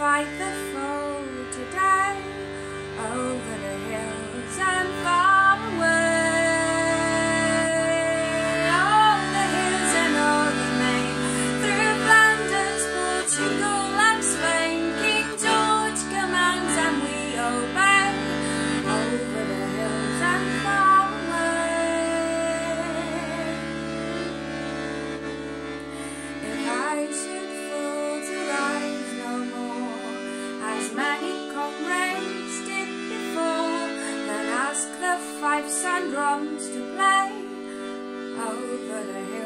fight the foe today, over the hills and far away, over the hills and o'er the main, through Flanders, Portugal and Spain. King George commands and we obey, over the hills and far away. If I should fall to rise no more, as many comrades did before, then ask the fifes and drums to play, over the hills